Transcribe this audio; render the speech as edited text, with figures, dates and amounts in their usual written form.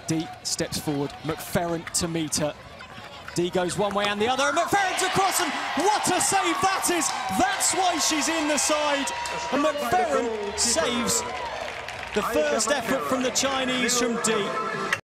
Dee steps forward, McFerran to meet her. Dee goes one way and the other, and McFerran's across, and what a save that is! That's why she's in the side. And McFerran saves the first effort from the Chinese from Dee.